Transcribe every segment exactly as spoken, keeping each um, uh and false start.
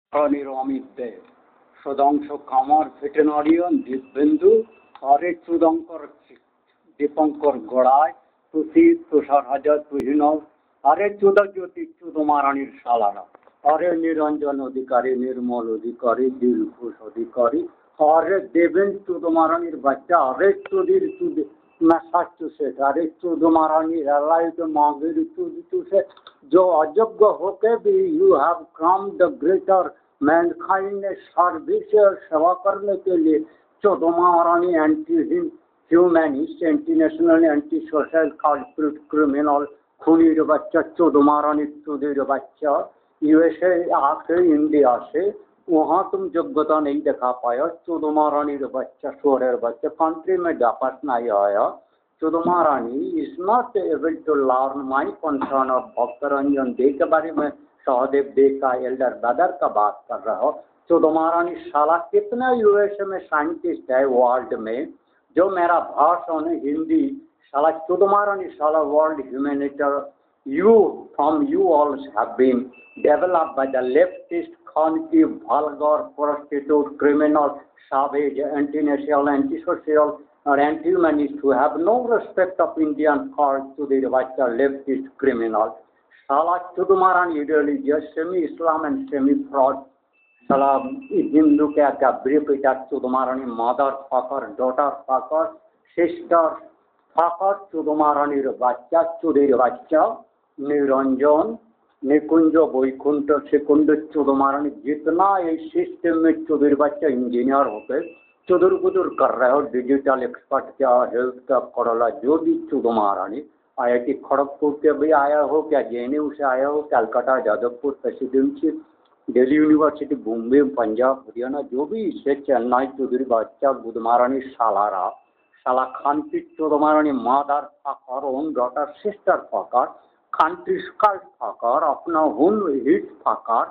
অনিরমিত দে সদাংশ কামার ভেটেরিনারিয়ান দীপবিন্দু আরে চুদঙ্কর দীপঙ্কর গড়ায় তুষি তুষার হাজার তুহিনব আরে চুদজ্যোতি চুদমারানির শালারা আরে নিরঞ্জন অধিকারী নির্মল অধিকারী দিলখুশ অধিকারী আরে দেবেন চুদমারানির বাচ্চা আরে চুদির চুদ मैसाचुसेट अरे चुद महारानी एलाइड मांगिर चुद चुसे जो अयोग्य होके भी you have come the greater mankind ने सर्विस सेवा करने के लिए चौद महारानी anti humanist anti national anti social culprit criminal खूनीर बच्चा चौद महारानी चुदिर बच्चा यूएसए आके इंडिया से वहाँ तुम योग्यता नहीं दिखा पाया चौद महारानी बच्चा सोरेर बच्चा कंट्री में वापस नहीं आया चौद महारानी is not able to learn my concern of Bhakta Ranjan दे के बारे में सहदेव दे का एल्डर ब्रदर का बात कर रहा हो चौद महारानी साला कितना यूएसए में साइंटिस्ट है वर्ल्ड में जो मेरा भाषण हिंदी साला चौद महारानी साला world humanitarian you from you all have been developed by the leftist khonki vulgar prostitute criminal savage anti-national anti-social or anti-humanist who have no respect of Indian cult to the leftist criminal sala chudumaran ideology semi Islam and semi fraud sala Hindu ke ka brief ita chudumarani mother fucker daughter fucker sister fucker chudumarani bachcha chudir bachcha Niranjan Nikunj Vaikunth सेकुंड चौद महारानी जितना ये system में चौधरी बच्चा engineer होकर चुदुर बुदुर कर रहे हो डिजिटल एक्सपर्ट क्या हेल्थ का करला जो भी चौद महारानी आईआईटी खड़गपुर के भी आया हो क्या जेएनयू से आया हो कलकत्ता जादवपुर प्रेसिडेंसी दिल्ली यूनिवर्सिटी बॉम्बे पंजाब हरियाणा जो भी इससे चेन्नई चौधरी बच्चा बुध महारानी सालारा साला खान की चौद महारानी mother fucker own daughter sister fucker country cult fucker, अपना own hit fucker.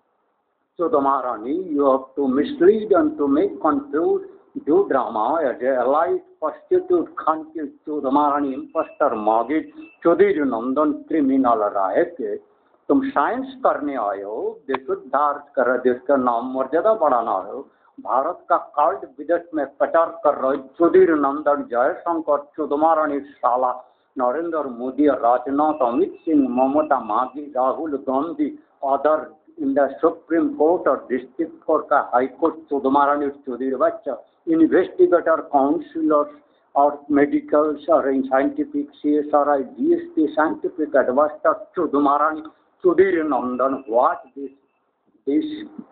So the Maharani, you have to mislead and to make confused, do drama as a allied prostitute country to the Maharani imposter Magid Chaudhary Nandan criminal रहे के तुम science करने आए हो विशुद्धार्थ कर देश का नाम मर्यादा बढ़ाना हो भारत का कल्ट विदेश में प्रचार कर रहे चौधरी नंदन जयशंकर चौद महारानी साला नरेंद्र मोदी राजनाथ अमित सिंह ममता मागी Rahul Gandhi other in the supreme court और डिस्ट्रिक्ट कोर्ट का हाई कोर्ट चौद महारानी चौधरी बच्चा इन्वेस्टिगेटर काउंसिलर्स और मेडिकल्स और scientific C S R I G S T scientific adviser चौद Maharani Chaudhary Nandan what this this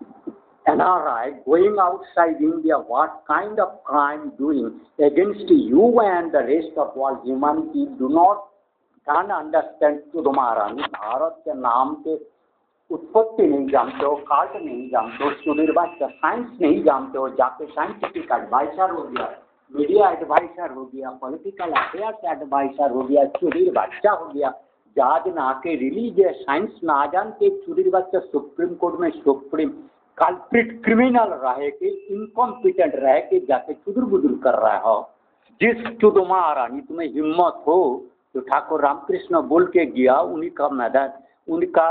N R I going outside India, what kind of crime doing against you and the rest of all humanity do not can understand to the Maharani. Bharat के नाम के उत्पत्ति नहीं जानते हो काल्ट नहीं जानते हो सुधीर बच्चा साइंस नहीं जानते हो जाके साइंटिफिक एडवाइजर हो गया मीडिया एडवाइजर हो गया पॉलिटिकल अफेयर्स एडवाइजर हो गया सुधीर बच्चा हो गया जहाज ना के रिलीजियस साइंस ना जान के सुधीर बच्चा सुप्रीम कोर्ट में सुप्रीम कल्प्रिट क्रिमिनल रहे के इनकॉम्पिटेंट रहे के जाके चुदुर बुदुर कर रहा हो जिस चौद महारानी तुम्हें हिम्मत हो तो ठाकुर रामकृष्ण बोल के गया उन्हीं का मैदान उनका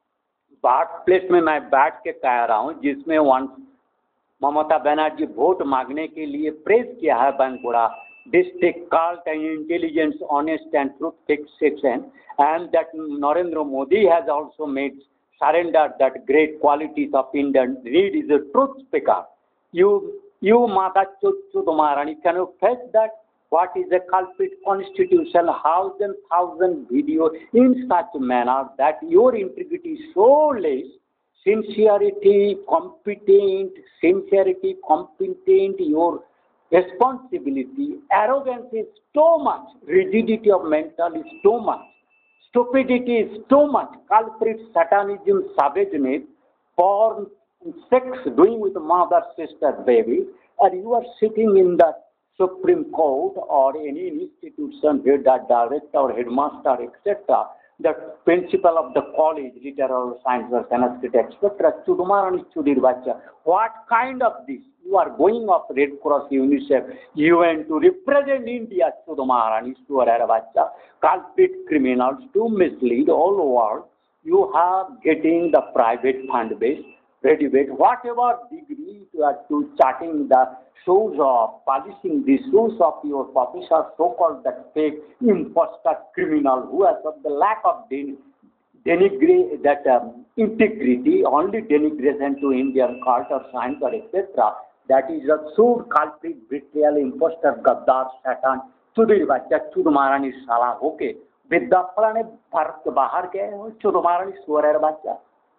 बाट प्लेस में मैं बैठ के कह रहा हूँ जिसमें वन ममता बनर्जी वोट मांगने के लिए प्रेस किया है Bankura district cult and intelligence honest and truth fixation and that Narendra Modi has also made surrender that great qualities of Indian need is a truth speaker. You, you Mata Chud Maharani, can you face that? What is a culprit constitution, thousand, thousand videos in such manner that your integrity is so less, sincerity, competent, sincerity, competent, your responsibility, arrogance is too much, rigidity of mental is too much. Stupidity is too much. Culprit satanism, savageness, porn, sex, doing with mother, sister, baby, and you are sitting in the Supreme Court or any institution, head director or headmaster, et cetera, the principal of the college, literary science or Sanskrit, et cetera, Chudumarani Chudir Bacha. What kind of this? You are going off Red Cross, UNICEF, U N to represent India, Chudumarani, Chudir Bacha, culprit criminals to mislead all the world. You are getting the private fund base. debate, whatever degree you are to charting the shoes of, polishing the shoes of your professor, so-called that fake imposter criminal who has got the lack of den- denigrate that um, integrity, only denigration to Indian culture, science, or et cetera. That is a sure culprit, betrayal, imposter, gaddar, Satan, चुदीर बच्चा चुद महारानी साला होके विद्या फलाने भारत के बाहर गए हो चुद महारानी सोरेर बच्चा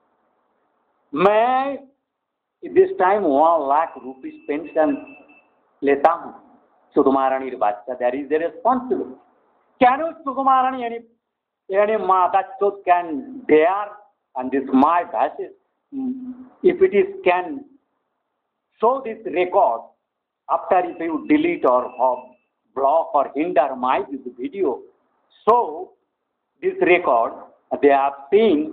मैं this time one lakh rupees pension लेता हूँ चुद महारानी बच्चा that is the responsible can चुद महारानी any any mother chud can dare and this my basis if it is can show this record after if you delete or block or hinder my this video. So this record they have seen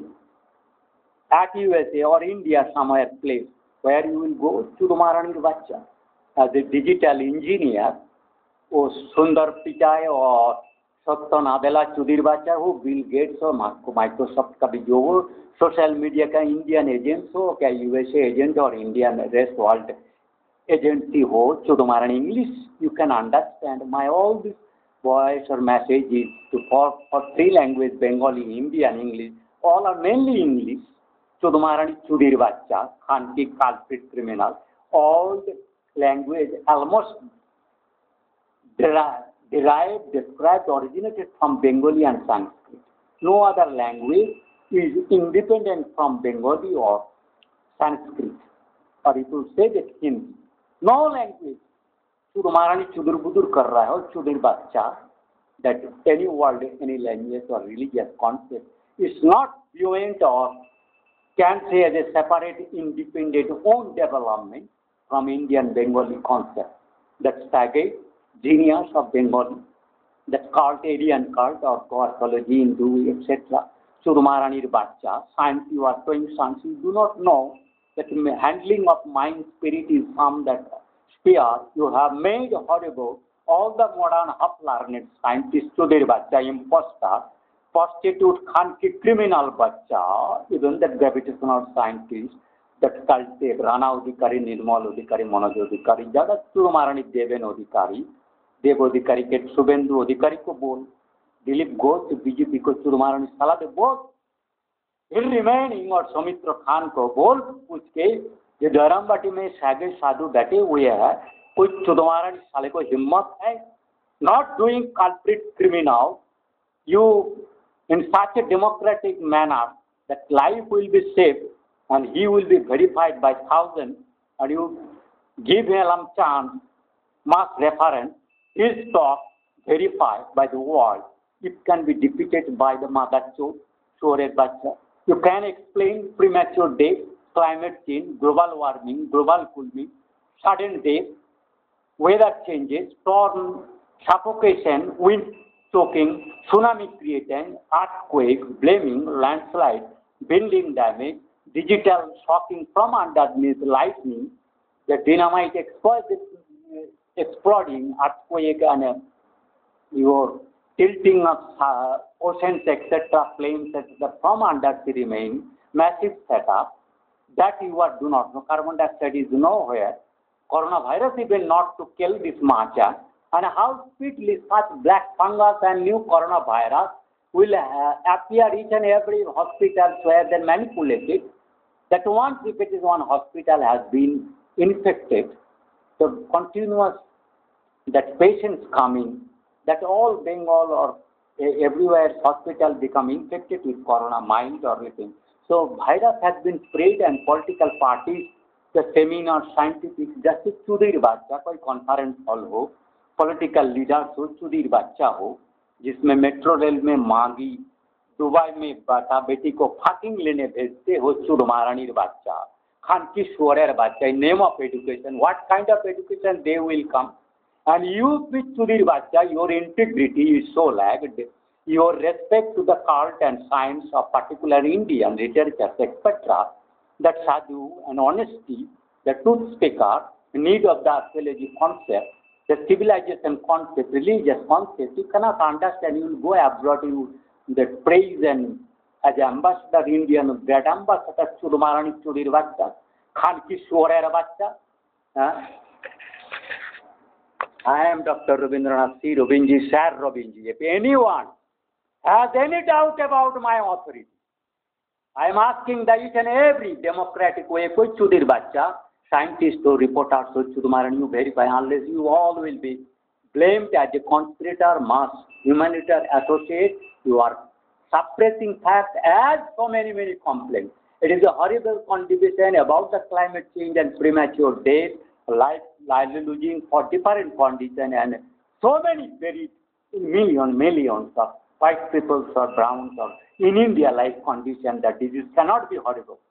at U S A or India somewhere place where you will go to the Maharani Bacha as a digital engineer or Sundar Pichai or Satya Nadella Chudir Bacha who Bill Gates or Microsoft का भी जो social media का Indian agent हो क्या USA agent और Indian rest world agency ho chudu maharani English you can understand my all this voice or message is to for, for three language Bengali Hindi and English all are mainly English chudu maharani chudir bachcha khanki culprit criminal all the language almost derived, derived described originated from Bengali and Sanskrit no other language is independent from Bengali or Sanskrit or if you say that Hindi no language चुद महारानी चुदुर बुदुर कर रहा है और चुदिर बच्चा that any word any language or religious concept is not fluent or can say as a separate independent own development from Indian Bengali concept that Stargate genius of Bengali that cult Aryan cult or cosmology Hindu etc चुद महारानी बच्चा science you are doing science you do not know that handling of mind spirit is from that sphere you have made horrible all the modern half-learned scientists to their bacha imposter prostitute khanki criminal bacha even that gravitational scientist that cult Rana Odhikari Nirmal Odhikari Manoj Odhikari jada chud maharani Deven Odhikari Dev Odhikari ke Subhendu Odhikari ko bol Dilip Ghosh B J P ko chud maharani sala de both remaining और सौमित्र खान को बोल पूछ के ये धर्मबाटी में सागे साधु बैठे हुए हैं कोई चुदमारा साले को हिम्मत है not doing culprit criminal you in such a democratic manner that life will be saved and he will be verified by thousands and you give him chance mass reference his talk verified by the world it can be defeated by the mother chode Shore Bacha. You can explain premature death, climate change, global warming, global cooling, sudden death, weather changes, storm, suffocation, wind choking, tsunami creating, earthquake, blaming, landslide, building damage, digital shocking from underneath lightning, the dynamite exploding, earthquake and uh, your tilting of uh, oceans, et cetera, flames, et cetera, from under the remain, massive setup, that you are do not know. Carbon dioxide is nowhere. Coronavirus even not to kill this marcha. And how speedily such black fungus and new coronavirus will uh, appear each and every hospital where they manipulate it. That once if it is one hospital has been infected, the continuous that patients coming, that all Bengal or uh, everywhere hospital become infected with corona, mild or anything. So virus has been spread and political parties, the seminar, scientific, जैसे चुदीर बच्चा कोई conference hall हो, political leaders हो, चुदीर बच्चा हो, जिसमें मेट्रो रेल में मांगी, दुबई में बेटा बेटी को फाकिंग लेने भेजते हो, चुद महारानी बच्चा, खान की शोरेर बच्चा, name of education, what kind of education they will come, and you with चुदीर बच्चा, your integrity is so lagged. Your respect to the cult and science of particular Indian literature, et cetera, that sadhu and honesty, the truth speaker, need of the archaeology concept, the civilization concept, religious concept, you cannot understand. You will go abroad, you the praise and as ambassador Indian great ambassador চুদমারানি চুদির বাচ্চা খান কি শুয়োরের বাচ্চা হ্যাঁ I am Doctor Rabindranath C. Robinji, Sir Robinji. If anyone has any doubt about my authority, I am asking that each and every democratic way, koi chudir bacha, scientists or reporters or chudmaran, you verify, unless you all will be blamed as a conspirator, mass humanitarian associate, you are suppressing facts as so many, many complaints. It is a horrible contribution about the climate change and premature death, life, lively losing for different conditions, and so many very million, millions of white people or browns or in India life condition that disease cannot be horrible.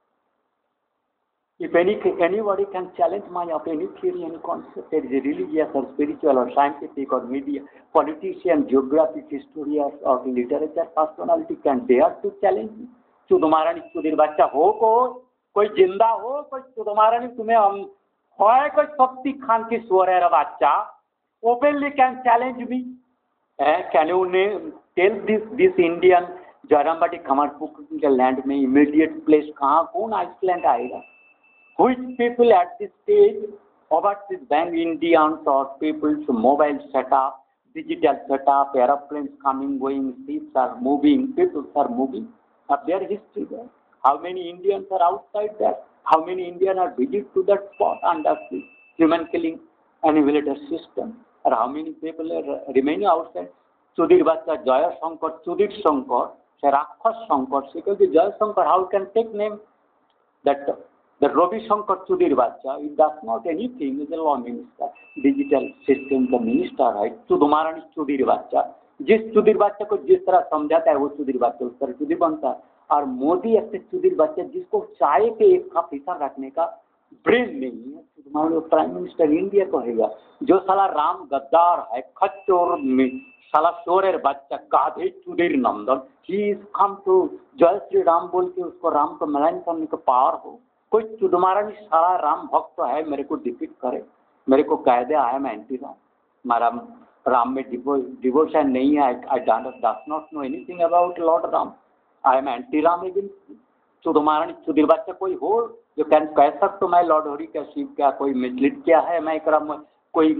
If any anybody can challenge my of any theory, any concept, there is a religious or spiritual or scientific or media, politician, geographic, historian or literature personality can dare to challenge me. चुदमारानी चुदिर बच्चा हो को कोई जिंदा हो कोई चुदमारानी तुम्हें हम होए कोई शक्ति खान की सुअर बच्चा openly can challenge me. eh, can you name tell this this Indian जरम्बाटी खमरपुर के लैंड में इमीडिएट प्लेस कहाँ कौन आइसलैंड आएगा? Which people at this stage overseas bank Indians or people's mobile setup, digital setup, aeroplanes coming, going, ships are moving, people are moving. Of their history there. How many Indians are outside there? How many Indians are visit to that spot under the human killing annihilator system? Or how many people are remaining outside? Sudir Bachcha, Jaya Shankar, Sudir Shankar, Rakhas Shankar, because Jaya Shankar, how can take name that the Ravi Shankar Sudir Bachcha, it does not anything, is a law minister, digital system, the minister, right? Chudmarani Sudir Bachcha. जिस चुदिर बच्चे को जिस तरह समझाता है वो चुदिर बच्चा उस तरह चुदिर बनता है और मोदी ऐसे चुदिर बच्चे जिसको चाय के एक कप हिस्सा रखने का ब्रेन नहीं है तुम्हारे प्राइम मिनिस्टर इंडिया कहेगा जो साला राम गद्दार है खच्चोर में साला शोरेर बच्चा गाधे चुदिर नंदन ही इज कम टू जय श्री राम बोल के उसको राम को मलाइन करने का पावर हो कोई चुदमारा भी सारा राम भक्त है मेरे को डिफीट करे मेरे को कह दे आई एम एंटी राम हमारा राम में डिवोशन नहीं है I does not know anything about lord Ram I am anti Ram against चुदमारा चुदिर बच्चा कोई हो जो कैन कह सकते मैं लॉर्ड हरी का शिव क्या कोई मिसलीड क्या है मैं क्रम कोई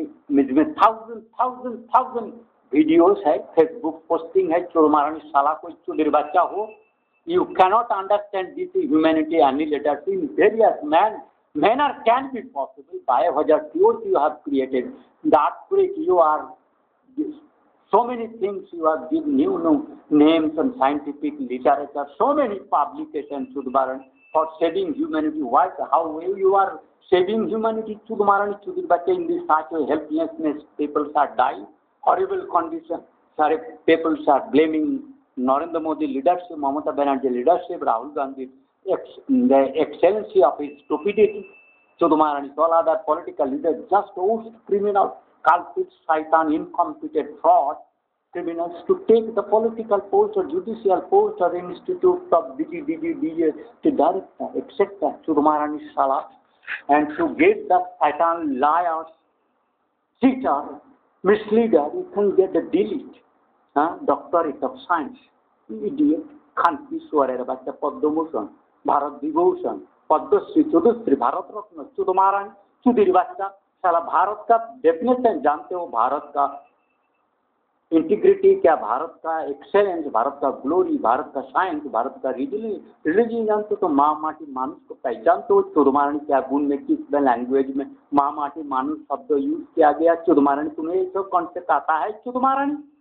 में थाउजेंड थाउजेंड थाउजेंड वीडियोस है फेसबुक पोस्टिंग है चुदमारा साला कोई चुदिर बच्चा हो you cannot understand this humanity annihilator in various man manner can be possible biohazard cures you have created the earthquake you are so many things you have given new new names and scientific literature so many publications Chudmaran for saving humanity what how you are saving humanity Chudmaran Chudibate in this such a helplessness people are dying horrible condition sorry people are blaming Narendra Modi leadership, Mamata Banerjee leadership, Rahul Gandhi, ex, the excellency of his stupidity, Chudmaran, all other political leaders, just those criminals, culprits, shaitan, incompetent, fraud, criminals to take the political post or judicial post or institute of D G, D G, D G, to director, et cetera. Chudmaran Shala, and to get the shaitan liars, cheater, misleader, you can get the delete. Doctorate of science idiot खानकी सुअरेर बच्चा पद्मभूषण भारत विभूषण पद्मश्री चुदुश्री भारत रत्न चुदमारानी चुदिर बच्चा साला भारत का definition जानते हो भारत का integrity क्या भारत का एक्सेलेंस भारत का ग्लोरी भारत का साइंस भारत का रिलीजन जानते हो तो माँ माटी मानुष को पहचानते हो चुदमारानी क्या गुण में किस लैंग्वेज में माँ माटी मानुष शब्द यूज किया गया चुदमारानी तुम्हें सब कॉन्सेप्ट आता है चुदमारानी